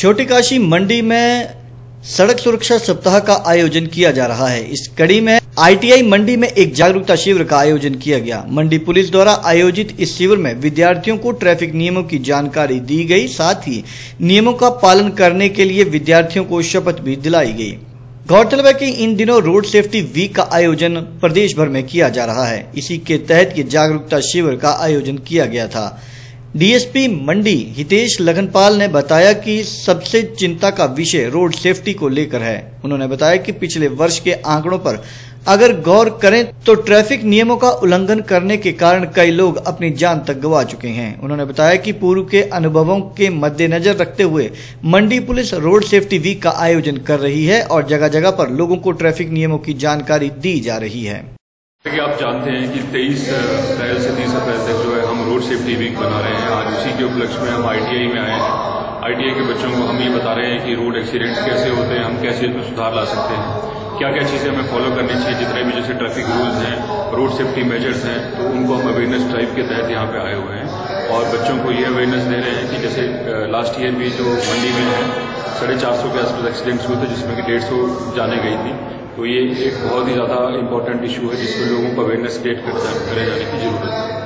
छोटी काशी मंडी में सड़क सुरक्षा सप्ताह का आयोजन किया जा रहा है। इस कड़ी में ITI मंडी में एक जागरूकता शिविर का आयोजन किया गया। मंडी पुलिस द्वारा आयोजित इस शिविर में विद्यार्थियों को ट्रैफिक नियमों की जानकारी दी गई, साथ ही नियमों का पालन करने के लिए विद्यार्थियों को शपथ भी दिलाई गई। गौरतलब है कि इन दिनों रोड सेफ्टी वीक का आयोजन प्रदेश भर में किया जा रहा है। इसी के तहत ये जागरूकता शिविर का आयोजन किया गया था। DSP मंडी हितेश लखनपाल ने बताया कि सबसे चिंता का विषय रोड सेफ्टी को लेकर है। उन्होंने बताया कि पिछले वर्ष के आंकड़ों पर अगर गौर करें तो ट्रैफिक नियमों का उल्लंघन करने के कारण कई लोग अपनी जान तक गंवा चुके हैं। उन्होंने बताया कि पूर्व के अनुभवों के मद्देनजर रखते हुए Mandi police road safety week का आयोजन कर रही है और जगह जगह पर लोगों को ट्रैफिक नियमों की जानकारी दी जा रही है। आप जानते हैं कि 23 अप्रैल से 30 अप्रैल तक जो है हम रोड सेफ्टी वीक बना रहे हैं। आज उसी के उपलक्ष्य में हम ITI में आए हैं। ITI के बच्चों को हम ये बता रहे हैं कि रोड एक्सीडेंट्स कैसे होते हैं, हम कैसे इसमें सुधार ला सकते हैं, क्या क्या चीज़ें हमें फॉलो करनी चाहिए, जितने भी जैसे ट्रैफिक रूल्स हैं, रोड सेफ्टी मेजर्स हैं, तो उनको हम अवेयरनेस ड्राइव के तहत यहाँ पे आए हुए हैं और बच्चों को ये अवेयरनेस दे रहे हैं कि जैसे लास्ट ईयर भी जो मंडी में है 450 के आसपास एक्सीडेंट्स हुए थे, जिसमें कि 150 जाने गई थी। तो ये एक बहुत ही ज़्यादा इम्पोर्टेंट इशू है जिसमें लोगों को अवेयरनेस क्रिएट करे जाने की जरूरत है।